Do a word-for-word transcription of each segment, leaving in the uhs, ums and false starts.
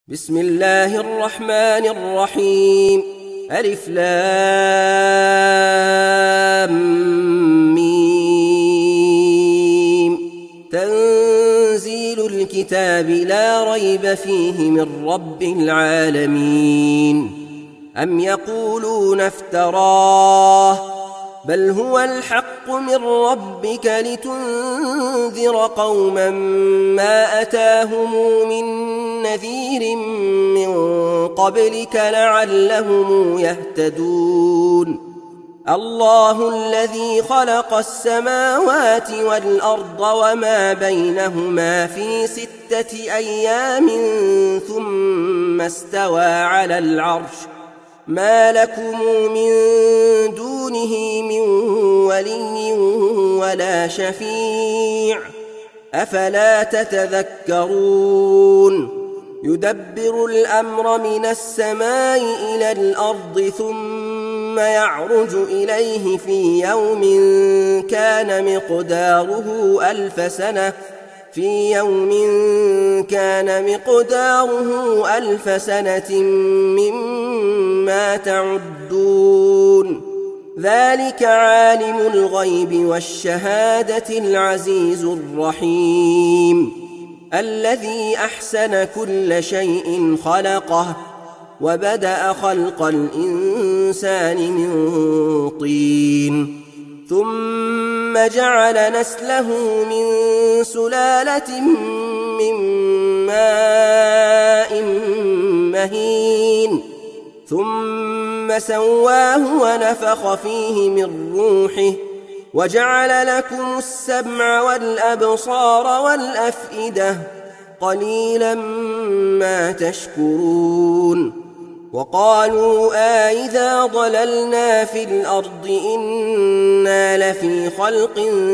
بسم الله الرحمن الرحيم. ألف لام ميم. تنزيل الكتاب لا ريب فيه من رب العالمين. أم يقولون افتراه بل هو الحق من ربك لتنذر قوما ما أتاهم من نذير من قبلك لعلهم يهتدون. الله الذي خلق السماوات والأرض وما بينهما في ستة أيام ثم استوى على العرش ما لكم من دونه من ولي ولا شفيع أفلا تتذكرون. يدبر الأمر من السماء إلى الأرض ثم يعرج إليه في يوم كان مقداره ألف سنة في يوم كان مقداره ألف سنة مما تعدون. ذلك عالم الغيب والشهادة العزيز الرحيم الذي أحسن كل شيء خلقه وبدأ خلق الإنسان من طين ثم جعل نسله من سلالة من ماء مهين ثم سواه ونفخ فيه من روحه وجعل لكم السمع والأبصار والأفئدة قليلا ما تشكرون. وقالوا آئذا ضللنا في الأرض إنا لفي خلق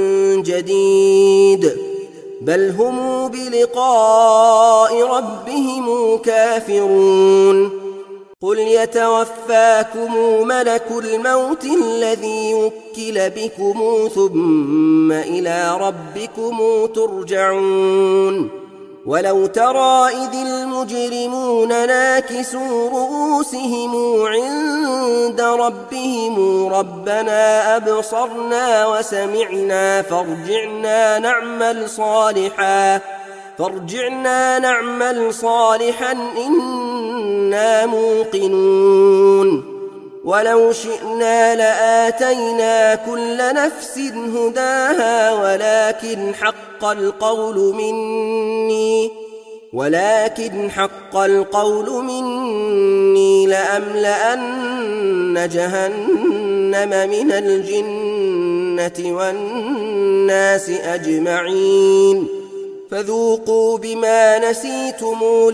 جديد بل هم بلقاء ربهم كافرون. قل يتوفاكم ملك الموت الذي وكل بكم ثم إلى ربكم ترجعون. ولو ترى إذ المجرمون ناكسوا رؤوسهم عند ربهم ربنا أبصرنا وسمعنا فارجعنا نعمل صالحا فارجعنا نعمل صالحا إنا موقنون. ولو شئنا لآتينا كل نفس هداها ولكن حق القول مني ولكن حق القول مني لأملأن جهنم من الجنة والناس أجمعين. فذوقوا بما نسيتم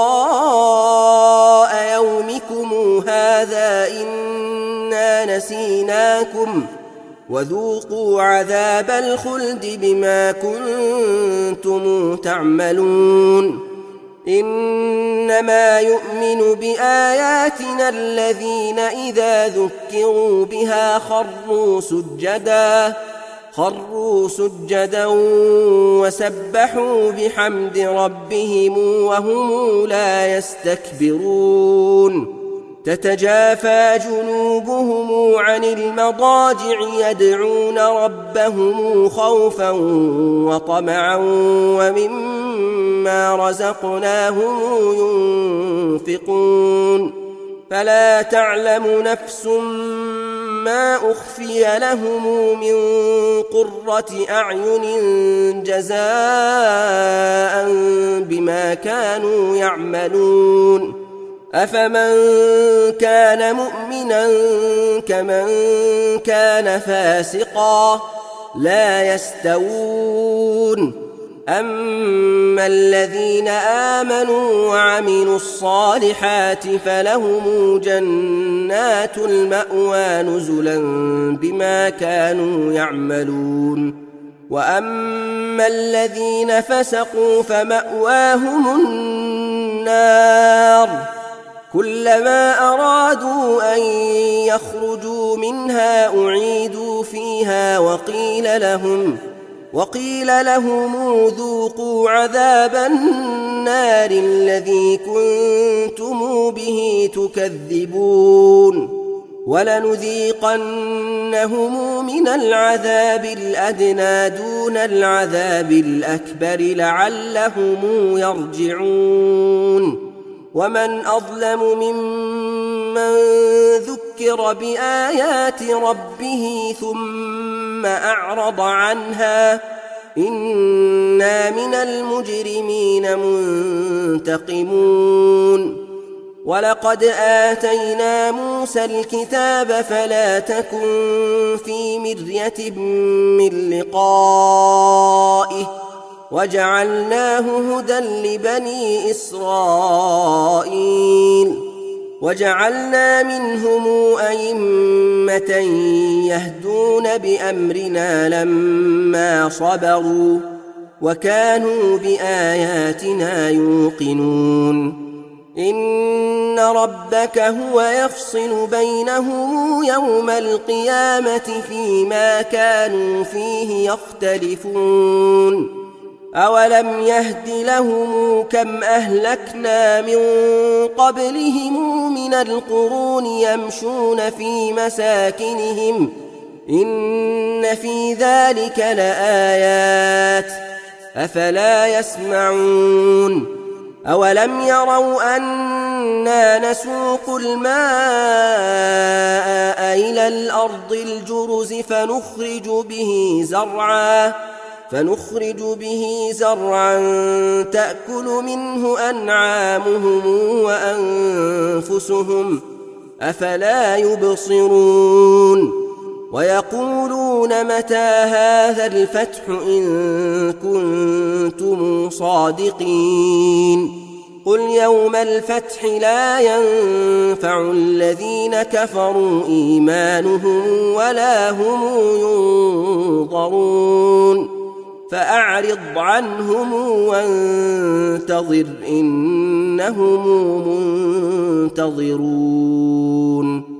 لقاء يومكم هذا إنا نسيناكم وذوقوا عذاب الخلد بما كنتم تعملون. إنما يؤمن بآياتنا الذين إذا ذكروا بها خروا سجدا خروا سجدا وسبحوا بحمد ربهم وهم لا يستكبرون. تتجافى جنوبهم عن المضاجع يدعون ربهم خوفا وطمعا ومما رزقناهم ينفقون. فلا تعلم نفس ما أخفي لهم من قرة أعين جزاء بما كانوا يعملون. أفمن كان مؤمنا كمن كان فاسقا لا يستوون. أما الذين آمنوا وعملوا الصالحات فلهم جنات المأوى نزلا بما كانوا يعملون. وأما الذين فسقوا فمأواهم النار كلما أرادوا أن يخرجوا منها أعيدوا فيها وقيل لهم وقيل لهم ذوقوا عذاب النار الذي كنتم به تكذبون ولنذيقنهم من العذاب الأدنى دون العذاب الأكبر لعلهم يرجعون ومن أظلم ممن ذكر بآيات ربه ثم أعرض عنها إنا من المجرمين منتقمون ولقد آتينا موسى الكتاب فلا تكن في مرية من لقائه وجعلناه هدى لبني إسرائيل وجعلنا منهم أئمة يهدون بأمرنا لما صبروا وكانوا بآياتنا يوقنون إن ربك هو يفصل بينهم يوم القيامة فيما كانوا فيه يختلفون أولم يهد لهم كم أهلكنا من قبلهم من القرون يمشون في مساكنهم إن في ذلك لآيات أفلا يسمعون أولم يروا أنا نسوق الماء إلى الأرض الجرز فنخرج به زرعا فنخرج به زرعا تأكل منه أنعامهم وأنفسهم أفلا يبصرون ويقولون متى هذا الفتح إن كنتم صادقين قل يوم الفتح لا ينفع الذين كفروا إيمانهم ولا هم ينظرون فأعرض عنهم وانتظر إنهم منتظرون